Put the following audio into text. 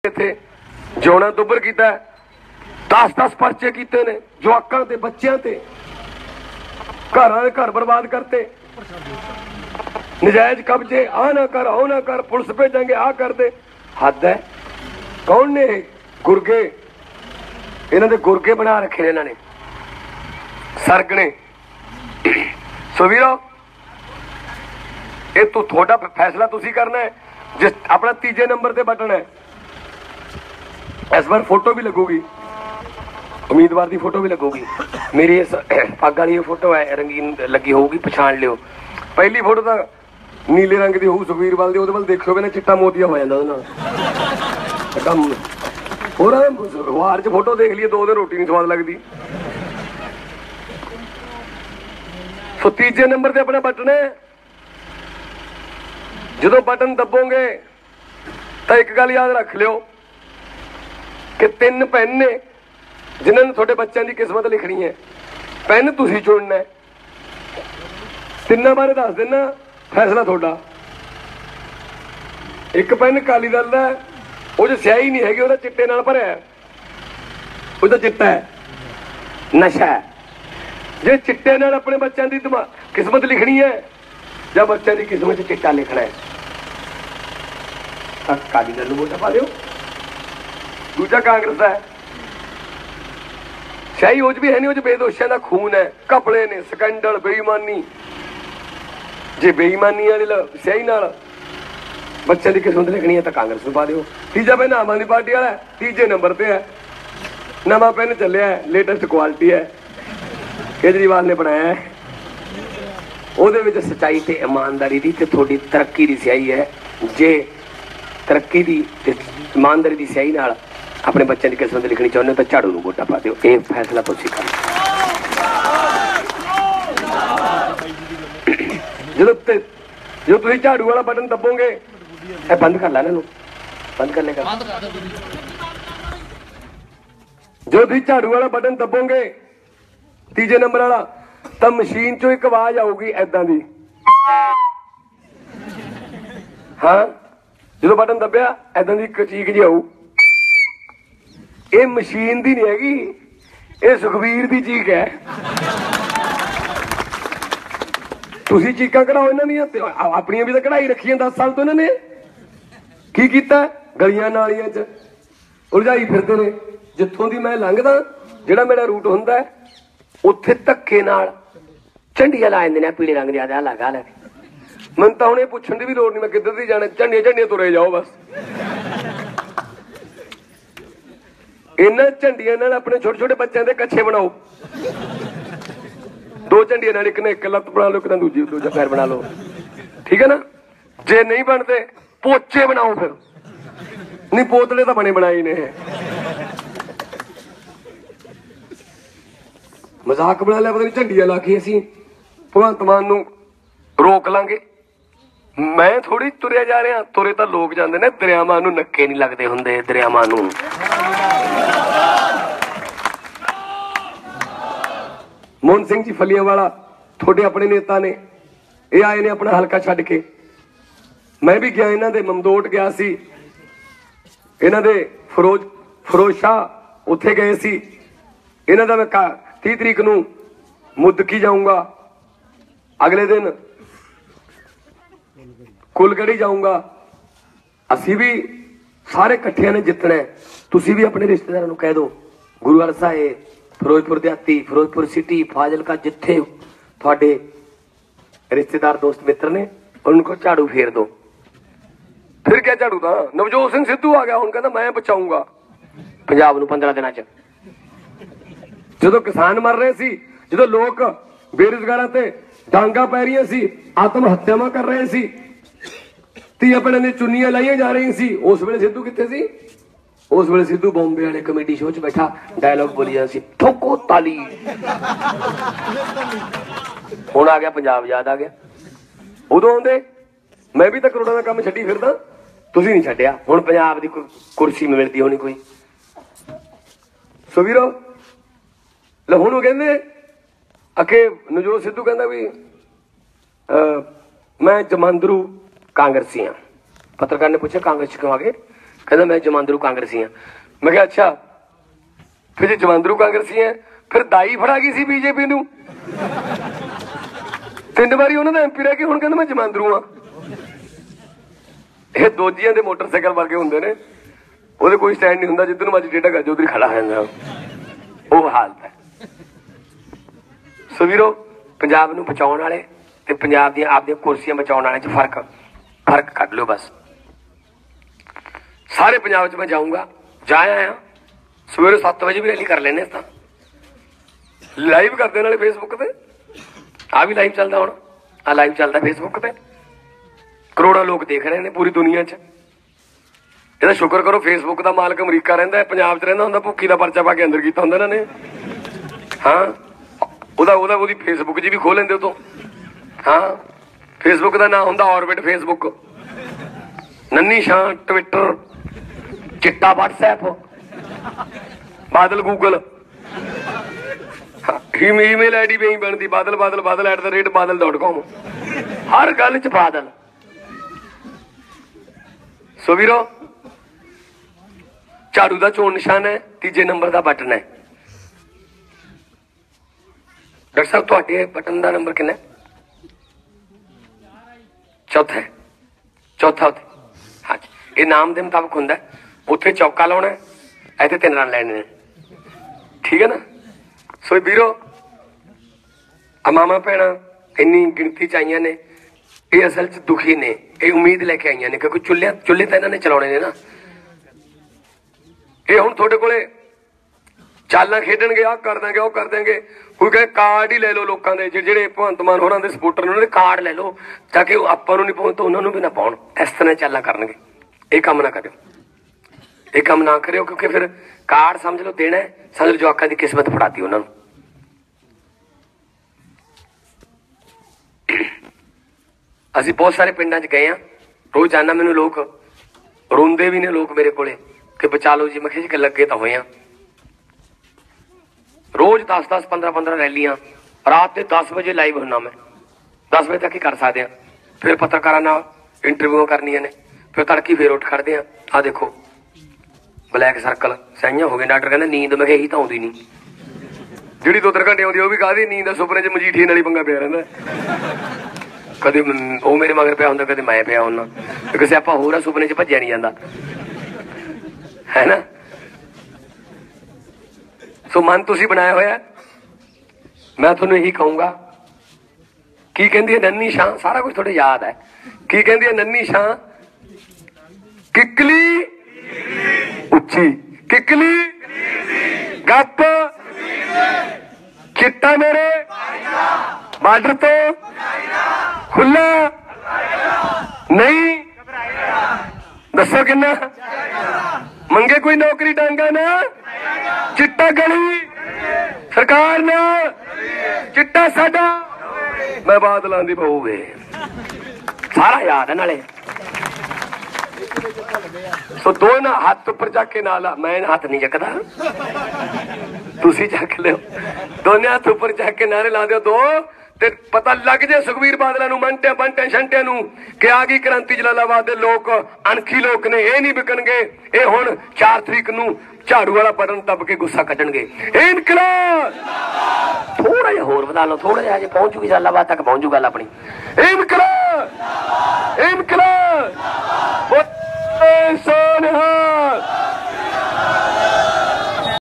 इत्थे जिउणा दुब्बर कीता, 10-10 परचे कीते ने जवाकां ते बच्चियां ते, घरां दे घर बर्बाद करते, नजायज कब्जे, आ ना कर ओ ना कर, पुलिस भेजांगे, आ कर दे। हद है। कौन ने गुरगे, इन्हां दे गुरगे बना रखे ने, इन्हां ने सरगने। सो वीरो ये तो थोड़ा फैसला तुसी करना है। जिस अपना तीजे नंबर ते बटन है, इस बार फोटो भी लगूगी, उम्मीदवार की फोटो भी लगूगी। मेरी इस पग वाली फोटो है रंगीन लगी होगी, पछाण लियो। पहली फोटो तो नीले रंग की होगी सुखबीर वाल दी, ਉਹਦੇ ਵੱਲ देखो ना चिट्टा मोतिया हो जाता ਉਹਦੇ ਨਾਲ। ਹੋਰ अखबार च फोटो देख लिए 2 दिन रोटी नहीं स्वाद लगती। सो तीजे नंबर ते अपना बटन है। जो बटन दबोगे तो एक गल याद रख लियो कि 3 पेन ने जिन्होंने थोड़े बच्चों की किस्मत लिखनी है। पेन तुसी चुनना है, 3 बारे दस देना, फैसला थोड़ा। एक पेन अकाली दल का, वो जो स्याही नहीं हैगी, वो चिट्टे नाल भरिया है, वो तो चिट्टा है, नशा है। जे चिट्टे नाल अपने बच्चों की किस्मत लिखनी है या बच्चों की किस्मत चिट्टा लिखना है, अकाली दल नूं वोट पा दिओ। दूजा कांग्रेस है, शाही वो भी है नहीं, वो बेदोशियां का खून है, कपड़े ने, स्कैंडल, बेईमानी। जे बेईमानी वाली स्याही नाल बच्चों की किस्मत लिखनी है तो कांग्रेस नूं पा दिओ। तीजा पेन आम आदमी पार्टी वाला है, तीजे नंबर पे है। नवा पेन चलिया है, लेटेस्ट क्वालिटी है, केजरीवाल ने बनाया है। ਉਹਦੇ ਵਿੱਚ सच्चाई ਤੇ ईमानदारी ਦੀ ਤੇ ਤੁਹਾਡੀ ਤਰੱਕੀ ਦੀ ਸਿਆਹੀ ਹੈ। ਜੇ ਤਰੱਕੀ ਦੀ ਤੇ ईमानदारी ਦੀ ਸਿਆਹੀ ਨਾਲ ਆਪਣੇ ਬੱਚਿਆਂ ਦੀ ਕਿਸਮਤ ਲਿਖਣੀ ਚਾਹੁੰਦੇ ਹੋ ਤਾਂ ਝਾੜੂ ਨੂੰ ਵੋਟਾਂ ਪਾ ਦਿਓ। ਇਹ ਫੈਸਲਾ ਤੁਸੀਂ ਕਰੋ। ਜਦੋਂ ਤੁਸੀਂ ਝਾੜੂ ਵਾਲਾ ਬਟਨ ਦੱਬੋਗੇ, ਇਹ ਬੰਦ ਕਰ ਲੈ ਇਹਨਾਂ ਨੂੰ, ਬੰਦ ਕਰ ਲੇਗਾ। ਜਦੋਂ ਤੁਸੀਂ ਝਾੜੂ ਵਾਲਾ ਬਟਨ ਦੱਬੋਗੇ, ਤੀਜੇ ਨੰਬਰ ਵਾਲਾ, ਤਾਂ ਮਸ਼ੀਨ ਚੋਂ ਇੱਕ ਆਵਾਜ਼ ਆਊਗੀ ਐਦਾਂ ਦੀ। ਹਾਂ, ਜਦੋਂ ਬਟਨ ਦੱਬਿਆ ਐਦਾਂ ਦੀ ਇੱਕ ਚੀਕ ਜਿਹੀ ਆਊ। ਇਹ ਮਸ਼ੀਨ ਦੀ ਨਹੀਂ ਹੈਗੀ, ਇਹ ਸੁਖਬੀਰ ਦੀ ਚੀਕ ਹੈ। ਤੁਸੀਂ ਚੀਕਾਂ ਕਢਾਓ ਇਹਨਾਂ ਦੀਆਂ, ਆਪਣੀਆਂ ਵੀ ਤਾਂ ਕਢਾਈ ਰੱਖੀਆਂ 10 ਸਾਲ ਤੋਂ। ਇਹਨਾਂ ਨੇ ਕੀ ਕੀਤਾ? ਗਲੀਆਂ ਨਾਲੀਆਂ 'ਚ ਉਲਝਾਈ ਫਿਰਦੇ ਨੇ। ਜਿੱਥੋਂ ਦੀ ਮੈਂ ਲੰਘਦਾ, ਜਿਹੜਾ ਮੇਰਾ ਰੂਟ ਹੁੰਦਾ, ਉੱਥੇ ਧੱਕੇ ਨਾਲ ਝੰਡੀਆਂ ਲਾ ਜਾਂਦੇ ਨੇ ਪੀਲੇ ਰੰਗ ਦੀਆਂ। ਆ ਲਗਾ ਲੈ, ਮੈਨੂੰ ਤਾਂ ਹੁਣ ਇਹ ਪੁੱਛਣ ਦੀ ਵੀ ਲੋੜ ਨਹੀਂ ਮੈਂ ਕਿੱਧਰ ਦੀ ਜਾਣਾ, ਝੰਡੀਆਂ ਝੰਡੀਆਂ ਤੁਰੇ ਜਾਓ ਬਸ। ਇਹਨਾਂ ਝੰਡੀਆਂ ਨਾਲ ਆਪਣੇ ਛੋਟੇ ਛੋਟੇ ਬੱਚਿਆਂ ਦੇ ਕੱਛੇ ਬਣਾਓ। 2 ਝੰਡੀਆਂ ਨਾਲ, ਇੱਕ ਨੇ ਇੱਕ ਲੱਤ ਬਣਾ ਲਓ, ਇੱਕ ਨਾਲ ਦੂਜਾ ਪੈਰ ਬਣਾ ਲਓ, ਠੀਕ ਹੈ ਨਾ। ਜੇ ਨਹੀਂ ਬਣਦੇ ਪੋਚੇ ਬਣਾਓ, ਫਿਰ ਨਹੀਂ ਪੋਤਲੇ ਤਾਂ ਬਣੇ ਬਣਾਏ ਨੇ। ਮਜ਼ਾਕ ਬਣਾ ਲਿਆ, ਪਤਾ ਨਹੀਂ ਝੰਡੀਆਂ ਲਾ ਕੇ ਅਸੀਂ ਭਗਵੰਤ ਮਾਨ ਨੂੰ ਰੋਕ ਲਾਂਗੇ। ਮੈਂ ਥੋੜੀ ਤੁਰਿਆ ਜਾ ਰਿਹਾ, ਤੁਰੇ ਤਾਂ ਲੋਕ ਜਾਂਦੇ ਨੇ। ਦਰਿਆਵਾਂ ਨੂੰ ਨੱਕੇ ਨਹੀਂ ਲੱਗਦੇ ਹੁੰਦੇ, ਦਰਿਆਵਾਂ ਨੂੰ। ਮੋਹਨ ਸਿੰਘ ਜੀ ਫਲੀਆਂਵਾਲਾ ਤੁਹਾਡੇ ਆਪਣੇ ਨੇਤਾ ਨੇ, ਇਹ ਆਏ ਨੇ ਆਪਣਾ ਹਲਕਾ ਛੱਡ ਕੇ। ਮੈਂ ਵੀ ਗਿਆ, ਇਹਨਾਂ ਦੇ ਮਮਦੋਟ ਗਿਆ ਸੀ, ਇਹਨਾਂ ਦੇ ਫਿਰੋਜ਼ ਸ਼ਾਹ ਉੱਥੇ ਗਏ ਸੀ। ਇਹਨਾਂ ਦਾ ਮੈਂ 30 ਤਰੀਕ ਨੂੰ ਮੁੱਦਕੀ ਜਾਊਂਗਾ, ਅਗਲੇ ਦਿਨ ਕੁਲਗੜੀ ਜਾਊਂਗਾ। ਅਸੀਂ ਵੀ ਸਾਰੇ ਇਕੱਠਿਆਂ ਨੇ ਜਿੱਤਣਾ। ਤੁਸੀਂ ਵੀ ਆਪਣੇ ਰਿਸ਼ਤੇਦਾਰਾਂ ਨੂੰ ਕਹਿ ਦਿਓ, ਗੁਰੂਵਾਲ ਸਾਹਿਬ, ਫਿਰੋਜ਼ਪੁਰ ਦਿਹਾਤੀ, ਫਿਰੋਜ਼ਪੁਰ ਸਿਟੀ, ਫਾਜ਼ਿਲਕਾ, ਜਿੱਥੇ ਤੁਹਾਡੇ ਰਿਸ਼ਤੇਦਾਰ ਦੋਸਤ ਮਿੱਤਰ ਨੇ, ਉਹਨਾਂ ਨੂੰ ਝਾੜੂ ਫੇਰ ਦਿਓ। ਫਿਰ ਕਿਆ ਝਾੜੂ ਦਾ? ਨਵਜੋਤ ਸਿੰਘ ਸਿੱਧੂ ਆ ਗਿਆ, ਹੁਣ ਕਹਿੰਦਾ ਮੈਂ ਬਚਾਊਂਗਾ ਪੰਜਾਬ ਨੂੰ 15 ਦਿਨਾਂ 'ਚ। ਜਦੋਂ ਕਿਸਾਨ ਮਰ ਰਹੇ ਸੀ, ਜਦੋਂ ਲੋਕ ਬੇਰੁਜ਼ਗਾਰਾਂ ਤੇ ਡਾਂਗਾ ਪੈ ਰਹੀਆਂ ਸੀ, ਆਤਮ ਹੱਤਿਆਵਾਂ ਕਰ ਰਹੇ ਸੀ, ਧੀਆਂ ਭੈਣਾਂ ਦੀਆਂ ਚੁੰਨੀਆਂ ਲਾਈਆਂ ਜਾ ਰਹੀਆਂ ਸੀ, ਉਸ ਵੇਲੇ ਸਿੱਧੂ ਕਿੱਥੇ ਸੀ? ਉਸ ਵੇਲੇ ਸਿੱਧੂ ਬੰਬੇ ਵਾਲੇ ਕਮੇਡੀ ਸ਼ੋਅ 'ਚ ਬੈਠਾ ਡਾਇਲੌਗ ਬੋਲੀ ਜਾਂਦਾ ਸੀ, ਠੋਕੋ ਤਾਲੀ। ਹੁਣ ਆ ਗਿਆ ਪੰਜਾਬ, ਯਾਦ ਆ ਗਿਆ। ਉਦੋਂ ਆਉਂਦੇ, ਮੈਂ ਵੀ ਤਾਂ ਕਰੋੜਾਂ ਦਾ ਕੰਮ ਛੱਡੀ ਫਿਰਦਾ, ਤੁਸੀਂ ਨਹੀਂ ਛੱਡਿਆ। ਹੁਣ ਪੰਜਾਬ ਦੀ ਕੁਰਸੀ ਮਿਲਦੀ ਹੋਣੀ ਕੋਈ। ਸੋ ਵੀਰੋ, ਲੈ ਹੁਣ ਉਹ ਕਹਿੰਦੇ ਅਕੇ ਨਵਜੋਤ ਸਿੱਧੂ ਕਹਿੰਦਾ ਵੀ मैं जमांदरू कांग्रेसी हाँ। पत्रकार ने पूछा कांग्रेस क्यों आ गए? कहता मैं जमांदरू कांग्रेसी हाँ। मैं कहा अच्छा, फिर जे जमांदरू कांग्रेसी है फिर दाई फड़ा गई सी बीजेपी नूं, 3 वारी उन्होंने MP रह के हुण कहंदा मैं जमांदरू हाँ। ये दोजियां दे मोटरसाइकिल वर्गे हुंदे ने, ਉਹਦੇ ਕੋਈ ਸਟੈਂਡ ਨਹੀਂ ਹੁੰਦਾ, ਜਿੱਧਰ ਨੂੰ ਮਰਜ਼ੀ ਟੇਢਾ ਕਰ ਜਾਓ ਉਧਰ ਖੜਾ ਹੋ ਜਾਂਦਾ, ਉਹ ਹਾਲਤ ਹੈ। ਸੋ ਵੀਰੋ, ਪੰਜਾਬ ਨੂੰ ਬਚਾਉਣ ਵਾਲੇ ਤੇ ਪੰਜਾਬ ਦੀਆਂ ਆਪਦੀਆਂ ਕੁਰਸੀਆਂ ਬਚਾਉਣ ਵਾਲੇ 'ਚ ਫਰਕ ਕੱਢ ਲਿਓ ਬਸ। ਸਾਰੇ ਪੰਜਾਬ 'ਚ ਮੈਂ ਜਾਊਂਗਾ, ਜਾ ਆਇਆ ਸਵੇਰੇ 7 ਵਜੇ ਵੀ ਰੈਲੀ ਕਰ ਲੈਣੇ ਤਾਂ ਲਾਈਵ ਕਰਦੇ ਨਾਲੇ ਫੇਸਬੁੱਕ ਤੇ। ਆ ਵੀ ਲਾਈਵ ਚੱਲਦਾ, ਹੁਣ ਆ ਲਾਈਵ ਚੱਲਦਾ ਫੇਸਬੁੱਕ ਤੇ, ਕਰੋੜਾਂ ਲੋਕ ਦੇਖ ਰਹੇ ਨੇ ਪੂਰੀ ਦੁਨੀਆ 'ਚ। ਇਹਦਾ ਸ਼ੁਕਰ ਕਰੋ ਫੇਸਬੁੱਕ ਦਾ ਮਾਲਕ ਅਮਰੀਕਾ ਰਹਿੰਦਾ, ਪੰਜਾਬ 'ਚ ਰਹਿੰਦਾ ਹੁੰਦਾ, ਭੁੱਖੀ ਦਾ ਪਰਚਾ ਪਾ ਕੇ ਅੰਦਰ ਕੀਤਾ ਹੁੰਦਾ ਇਹਨਾਂ ਨੇ। ਹਾਂ, ਉਹਦੀ ਫੇਸਬੁੱਕ 'ਚ ਵੀ ਖੋਲ ਲੈਂਦੇ ਉਤੋਂ। ਹਾਂ, ਫੇਸਬੁੱਕ ਦਾ ਨਾਂ ਹੁੰਦਾ ਔਰਬਿਟ ਫੇਸਬੁੱਕ, ਨੰਨੀ ਸ਼ਾਂ ਟਵਿੱਟਰ, ਚਿੱਟਾ WhatsApp, Badal Google, email ID ਵੀ ਬਣਦੀ badal@badal.com, ਹਰ ਗੱਲ 'ਚ ਬਾਦਲ। ਸੋ ਵੀਰੋ, ਝਾੜੂ ਦਾ ਚੋਣ ਨਿਸ਼ਾਨ ਹੈ, 3 ਨੰਬਰ ਦਾ ਬਟਨ ਹੈ। ਡਾਕਟਰ ਸਾਹਿਬ ਤੁਹਾਡੇ ਬਟਨ ਦਾ ਨੰਬਰ ਕਿੰਨਾ? ਚੌਥਾ ਹੈ, ਚੌਥਾ ਉੱਥੇ। ਹਾਂਜੀ, ਇਹ ਨਾਮ ਦੇ ਮੁਤਾਬਕ ਹੁੰਦਾ, ਉੱਥੇ ਚੌਕਾ ਲਾਉਣਾ, ਇੱਥੇ 3 ਰਨ ਲੈਣੇ ਨੇ, ਠੀਕ ਹੈ ਨਾ। ਸੋ ਵੀਰੋ, ਮਾਵਾਂ ਭੈਣਾਂ ਇੰਨੀ ਗਿਣਤੀ 'ਚ ਆਈਆਂ ਨੇ, ਇਹ ਅਸਲ 'ਚ ਦੁਖੀ ਨੇ, ਇਹ ਉਮੀਦ ਲੈ ਕੇ ਆਈਆਂ ਨੇ, ਕਿਉਂਕਿ ਚੁੱਲ੍ਹੇ ਤਾਂ ਇਹਨਾਂ ਨੇ ਚਲਾਉਣੇ ਨੇ ਨਾ। ਇਹ ਹੁਣ ਤੁਹਾਡੇ ਕੋਲੇ ਚਾਲਾਂ ਖੇਡਣਗੇ, ਆਹ ਕਰ ਦਾਂਗੇ, ਉਹ ਕਰ ਦਾਂਗੇ। ਕੋਈ ਕਹੇ ਕਾਰਡ ਹੀ ਲੈ ਲਓ ਲੋਕਾਂ ਦੇ, ਜਿਹੜੇ ਭਗਵੰਤ ਮਾਨ ਹੋਰਾਂ ਦੇ ਸਪੋਰਟਰ ਨੇ, ਉਹਨਾਂ ਦੇ ਕਾਰਡ ਲੈ ਲਓ ਤਾਂ ਕਿ ਉਹ ਆਪਾਂ ਨੂੰ ਨਹੀਂ ਪਾਉਣ ਤਾਂ ਉਹਨਾਂ ਨੂੰ ਵੀ ਨਾ ਪਾਉਣ। ਇਸ ਤਰ੍ਹਾਂ ਚਾਲਾਂ ਕਰਨਗੇ। ਇਹ ਕੰਮ ਨਾ ਕਰਿਓ, ਇਹ ਕੰਮ ਨਾ ਕਰਿਓ, ਕਿਉਂਕਿ ਫਿਰ ਕਾਰਡ ਸਮਝ ਲਓ ਦੇਣਾ, ਸਮਝ ਲਓ ਜਵਾਕਾਂ ਦੀ ਕਿਸਮਤ ਫੜਾਤੀ ਉਹਨਾਂ ਨੂੰ। ਅਸੀਂ ਬਹੁਤ ਸਾਰੇ ਪਿੰਡਾਂ 'ਚ ਗਏ ਹਾਂ, ਰੋਜ਼ ਜਾਣਾ, ਮੈਨੂੰ ਲੋਕ ਰੋਂਦੇ ਵੀ ਨੇ ਲੋਕ ਮੇਰੇ ਕੋਲੇ ਕਿ ਬਚਾ ਲਓ ਜੀ। ਮੈਂ ਕਿਹਾ ਜੀ ਲੱਗੇ ਤਾਂ ਹੋਏ ਆ, ਰੋਜ਼ 10-10, 15-15 ਰੈਲੀਆਂ, ਰਾਤ ਦੇ 10 ਵਜੇ ਲਾਈਵ ਹੁੰਨਾ ਮੈਂ, 10 ਵਜੇ ਤੱਕ ਹੀ ਕਰ ਸਕਦੇ ਹਾਂ। ਫਿਰ ਪੱਤਰਕਾਰਾਂ ਨਾਲ ਇੰਟਰਵਿਊ ਕਰਨੀਆਂ ਨੇ, ਫਿਰ ਤੜਕੀ ਫੇਰ ਉੱਠ ਖੜਦੇ ਆ। ਆਹ ਦੇਖੋ ਬਲੈਕ ਸਰਕਲ, ਸਹੀਆਂ ਹੋ ਗਏ। ਡਾਕਟਰ ਕਹਿੰਦਾ ਨੀਂਦ, ਮੈਂ ਕਿਹਾ ਇਹੀ ਤਾਂ ਆਉਂਦੀ ਨਹੀਂ, ਜਿਹੜੀ 2-3 ਘੰਟੇ ਆਉਂਦੀ ਉਹ ਵੀ ਕਾਹਦੀ ਨੀਂਦ ਆ, ਸੁਪਨੇ 'ਚ ਮਜੀਠੀਏ ਨਾਲ ਹੀ ਪੰਗਾ ਪਿਆ ਰਹਿੰਦਾ। ਕਦੇ ਉਹ ਮੇਰੇ ਮਗਰ ਪਿਆ ਹੁੰਦਾ, ਕਦੇ ਮੈਂ ਪਿਆ ਹੁੰਦਾ, ਕਿਸੇ ਆਪਾਂ ਹੋਰ ਆ, ਸੁਪਨੇ 'ਚ ਭੱਜਿਆ ਨਹੀਂ ਜਾਂਦਾ, ਹੈ ਨਾ। ਸੋ ਮਨ ਤੁਸੀਂ ਬਣਾਇਆ ਹੋਇਆ, ਮੈਂ ਤੁਹਾਨੂੰ ਇਹੀ ਕਹੂੰਗਾ। ਕੀ ਕਹਿੰਦੀ ਹੈ ਨੰਨੀ ਸ਼ਾਂ? ਸਾਰਾ ਕੁਝ ਤੁਹਾਡੇ ਯਾਦ ਹੈ। ਕੀ ਕਹਿੰਦੀ ਹੈ ਨੰਨੀ ਸ਼ਾਂ? ਕਿੱਕਲੀ ਉੱਚੀ, ਕਿੱਕਲੀ ਗੱਪ, ਚਿੱਟਾ ਮੇਰੇ ਬਾਰਡਰ ਤੋਂ ਖੁੱਲਾ ਨਹੀਂ, ਦੱਸੋ ਕਿੰਨਾ ਮੰਗੇ ਕੋਈ ਨੌਕਰੀ ਡਾਂਗਾ ਨਾ, ਚਿੱਟਾ ਗਲੀ ਸਰਕਾਰ ਨਾਲ, ਚਿੱਟਾ ਸਾਡਾ, ਮੈਂ ਬਾਦਲਾਂ ਦੀ ਬਹੂ ਵੇ, ਸਾਰਾ ਯਾਦ ਹੈ ਨਾਲੇ। ਸੋ ਦੋਨਾਂ ਹੱਥ ਉੱਪਰ ਚੱਕ ਕੇ ਨਾਲ, ਮੈਂ ਹੱਥ ਨਹੀਂ ਚੱਕਦਾ, ਤੁਸੀਂ ਚੱਕ ਲਿਓ। ਦੋਨੇ ਹੱਥ ਉੱਪਰ ਚੱਕ ਕੇ ਨਾਰੇ ਲਾ ਦਿਓ ਦੋ, ਤੇ ਪਤਾ ਲੱਗ ਜੇ ਸੁਖਬੀਰ ਬਾਦਲਾਂ ਨੂੰ, ਬੰਟਿਆਂ ਛੰਟਿਆਂ ਨੂੰ ਕਿ ਆ ਗਈ ਕ੍ਰਾਂਤੀ। ਜਲਾਲਾਬਾਦ ਦੇ ਲੋਕ ਅਣਖੀ ਲੋਕ ਨੇ, ਇਹ ਨਹੀਂ ਵਿਕਣਗੇ। ਇਹ ਹੁਣ 4 ਤਰੀਕ ਨੂੰ ਝਾੜੂ ਵਾਲਾ ਬਟਨ ਦੱਬ ਕੇ ਗੁੱਸਾ ਕੱਢਣਗੇ। ਇਨਕਲਾਬ ਥੋੜਾ ਜਿਹਾ ਹੋਰ ਵਧਾ ਲਓ, ਥੋੜਾ ਜਿਹਾ, ਜੇ ਪਹੁੰਚ ਜੂਗੀ ਜਲਾਲਾਬਾਦ ਤੱਕ ਪਹੁੰਚੂ ਗੱਲ ਆਪਣੀ। ਇਨਕਲਾਬ, ਇਨਕਲਾਬ, ਸੋਨਹਾ।